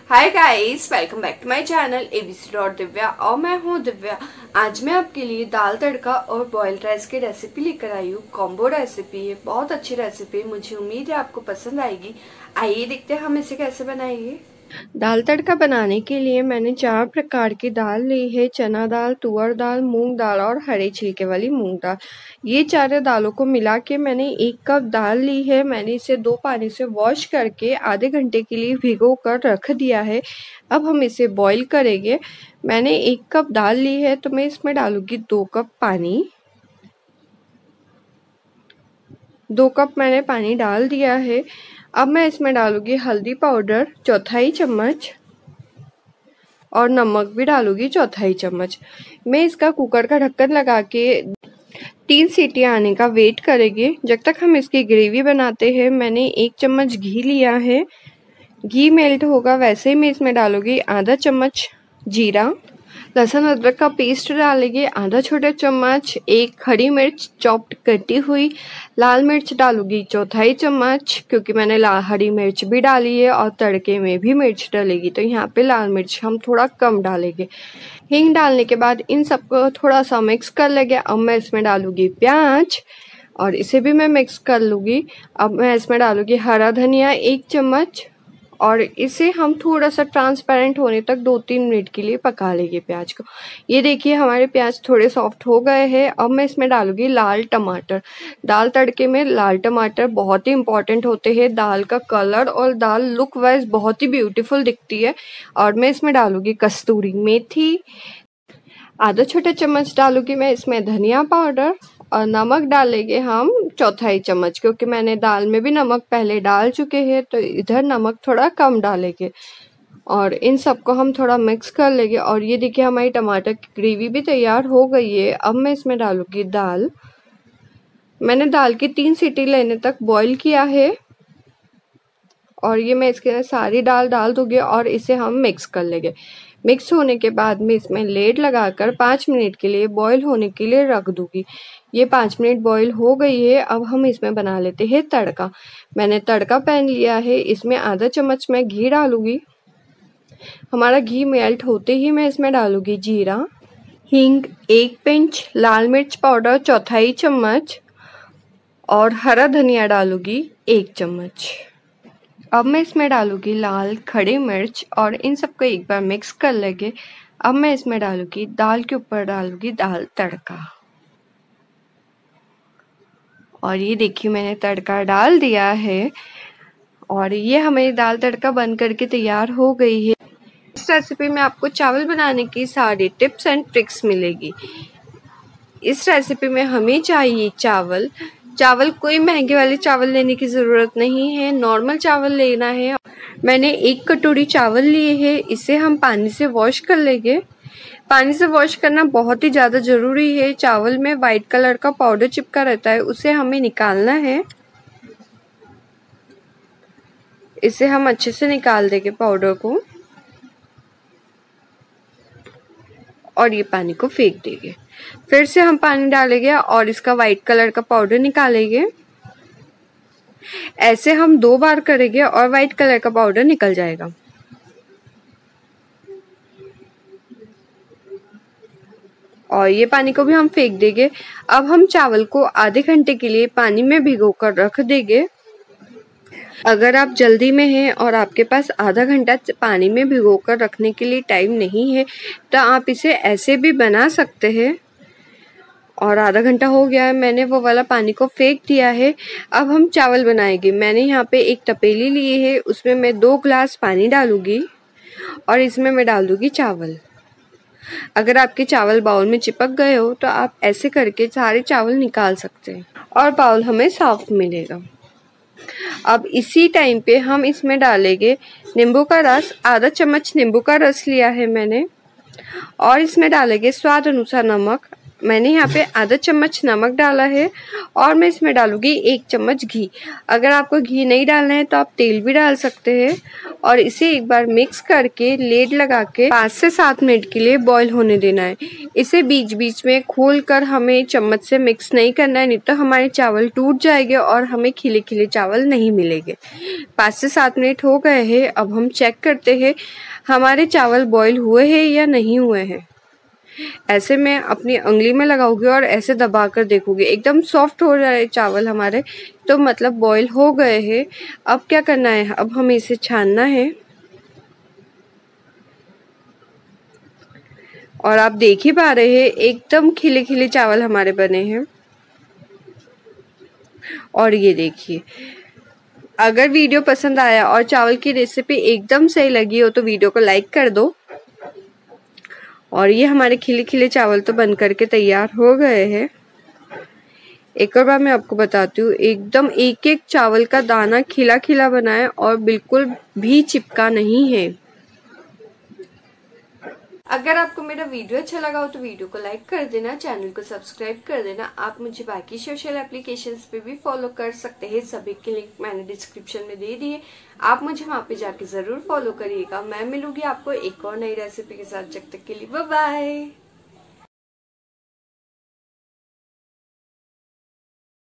Hi guys, welcome back to my channel ABC.Divya और मैं हूँ दिव्या। आज मैं आपके लिए दाल तड़का और बॉइल्ड राइस की रेसिपी लेकर आई हूँ। कॉम्बो रेसिपी है, बहुत अच्छी रेसिपी है। मुझे उम्मीद है आपको पसंद आएगी। आइए देखते हैं हम इसे कैसे बनाएंगे। दाल तड़का बनाने के लिए मैंने 4 प्रकार की दाल ली है। चना दाल, तुअर दाल, मूंग दाल और हरे छिलके वाली मूंग दाल। ये चारों दालों को मिला के मैंने 1 कप दाल ली है। मैंने इसे 2 पानी से वॉश करके आधे घंटे के लिए भिगो कर रख दिया है। अब हम इसे बॉईल करेंगे। मैंने 1 कप दाल ली है तो मैं इसमें डालूंगी 2 कप पानी। 2 कप मैंने पानी डाल दिया है। अब मैं इसमें डालूंगी हल्दी पाउडर 1/4 चम्मच और नमक भी डालूंगी 1/4 चम्मच। मैं इसका कुकर का ढक्कन लगा के 3 सीटियां आने का वेट करेंगे। जब तक हम इसकी ग्रेवी बनाते हैं मैंने 1 चम्मच घी लिया है। घी मेल्ट होगा वैसे ही मैं इसमें डालूंगी आधा चम्मच जीरा। लहसुन अदरक का पेस्ट डालेंगे आधा छोटा चम्मच। 1 हरी मिर्च चॉप्ड कटी हुई। लाल मिर्च डालूंगी 1/4 चम्मच क्योंकि मैंने हरी मिर्च भी डाली है और तड़के में भी मिर्च डालेगी तो यहाँ पे लाल मिर्च हम थोड़ा कम डालेंगे। हींग डालने के बाद इन सबको थोड़ा सा मिक्स कर लेंगे। अब मैं इसमें डालूंगी प्याज और इसे भी मैं मिक्स कर लूँगी। अब मैं इसमें डालूंगी हरा धनिया 1 चम्मच और इसे हम थोड़ा सा ट्रांसपेरेंट होने तक 2-3 मिनट के लिए पका लेंगे प्याज को। ये देखिए हमारे प्याज थोड़े सॉफ्ट हो गए हैं। अब मैं इसमें डालूंगी लाल टमाटर। दाल तड़के में लाल टमाटर बहुत ही इंपॉर्टेंट होते हैं। दाल का कलर और दाल लुक वाइज बहुत ही ब्यूटीफुल दिखती है। और मैं इसमें डालूंगी कस्तूरी मेथी। आधा छोटा चम्मच डालूंगी मैं इसमें धनिया पाउडर और नमक डालेंगे हम 1/4 चम्मच क्योंकि मैंने दाल में भी नमक पहले डाल चुके हैं तो इधर नमक थोड़ा कम डालेंगे। और इन सबको हम थोड़ा मिक्स कर लेंगे। और ये देखिए हमारी टमाटर की ग्रेवी भी तैयार हो गई है। अब मैं इसमें डालूंगी दाल। मैंने दाल की 3 सीटी लेने तक बॉईल किया है और ये मैं इसके अंदर सारी दाल डाल दूंगी और इसे हम मिक्स कर लेंगे। मिक्स होने के बाद मैं इसमें लेड लगाकर 5 मिनट के लिए बॉईल होने के लिए रख दूंगी। ये 5 मिनट बॉईल हो गई है। अब हम इसमें बना लेते हैं तड़का। मैंने तड़का पैन लिया है, इसमें आधा चम्मच मैं घी डालूंगी। हमारा घी मेल्ट होते ही मैं इसमें डालूंगी जीरा, हींग 1 पिंच, लाल मिर्च पाउडर 1/4 चम्मच और हरा धनिया डालूंगी 1 चम्मच। अब मैं इसमें डालूंगी लाल खड़ी मिर्च और इन सबको एक बार मिक्स कर लेंगे। अब मैं इसमें डालूंगी दाल के ऊपर डालूंगी दाल तड़का। और ये देखिए मैंने तड़का डाल दिया है और ये हमारी दाल तड़का बन करके तैयार हो गई है। इस रेसिपी में आपको चावल बनाने की सारी टिप्स एंड ट्रिक्स मिलेगी। इस रेसिपी में हमें चाहिए चावल। चावल कोई महंगे वाले चावल लेने की ज़रूरत नहीं है, नॉर्मल चावल लेना है। मैंने 1 कटोरी चावल लिए हैं। इसे हम पानी से वॉश कर लेंगे। पानी से वॉश करना बहुत ही ज़्यादा ज़रूरी है। चावल में वाइट कलर का पाउडर चिपका रहता है, उसे हमें निकालना है। इसे हम अच्छे से निकाल देंगे पाउडर को और ये पानी को फेंक देंगे। फिर से हम पानी डालेंगे और इसका वाइट कलर का पाउडर निकालेंगे। ऐसे हम 2 बार करेंगे और वाइट कलर का पाउडर निकल जाएगा। और ये पानी को भी हम फेंक देंगे। अब हम चावल को आधे घंटे के लिए पानी में भिगोकर रख देंगे। अगर आप जल्दी में हैं और आपके पास आधा घंटा पानी में भिगोकर रखने के लिए टाइम नहीं है तो आप इसे ऐसे भी बना सकते हैं। और आधा घंटा हो गया है, मैंने वो वाला पानी को फेंक दिया है। अब हम चावल बनाएंगे। मैंने यहाँ पे एक तपेली ली है, उसमें मैं 2 ग्लास पानी डालूंगी और इसमें मैं डाल दूंगी चावल। अगर आपके चावल बाउल में चिपक गए हो तो आप ऐसे करके सारे चावल निकाल सकते हैं और बाउल हमें साफ मिलेगा। अब इसी टाइम पे हम इसमें डालेंगे नींबू का रस। आधा चम्मच नींबू का रस लिया है मैंने और इसमें डालेंगे स्वाद अनुसार नमक। मैंने यहाँ पे आधा चम्मच नमक डाला है और मैं इसमें डालूंगी 1 चम्मच घी। अगर आपको घी नहीं डालना है तो आप तेल भी डाल सकते हैं। और इसे एक बार मिक्स करके लेड लगा के 5 से 7 मिनट के लिए बॉईल होने देना है। इसे बीच बीच में खोल कर हमें चम्मच से मिक्स नहीं करना है, नहीं तो हमारे चावल टूट जाएंगे और हमें खिले खिले चावल नहीं मिलेंगे। 5 से 7 मिनट हो गए हैं। अब हम चेक करते हैं हमारे चावल बॉईल हुए हैं या नहीं हुए हैं। ऐसे मैं अपनी उंगली में लगाऊंगी और ऐसे दबाकर देखूंगी, एकदम सॉफ्ट हो रहे चावल हमारे, तो मतलब बॉईल हो गए हैं। अब क्या करना है, अब हमें इसे छानना है। और आप देख ही पा रहे हैं एकदम खिले खिले चावल हमारे बने हैं। और ये देखिए, अगर वीडियो पसंद आया और चावल की रेसिपी एकदम सही लगी हो तो वीडियो को लाइक कर दो। और ये हमारे खिले खिले चावल तो बन करके तैयार हो गए हैं। एक और बार मैं आपको बताती हूँ, एकदम एक एक चावल का दाना खिला खिला बना है और बिल्कुल भी चिपका नहीं है। अगर आपको मेरा वीडियो अच्छा लगा हो तो वीडियो को लाइक कर देना, चैनल को सब्सक्राइब कर देना। आप मुझे बाकी सोशल एप्लीकेशंस पे भी फॉलो कर सकते हैं, सभी के लिंक मैंने डिस्क्रिप्शन में दे दिए। आप मुझे वहां पे जाके जरूर फॉलो करिएगा। मैं मिलूंगी आपको एक और नई रेसिपी के साथ। जब तक के लिए बाय बाय।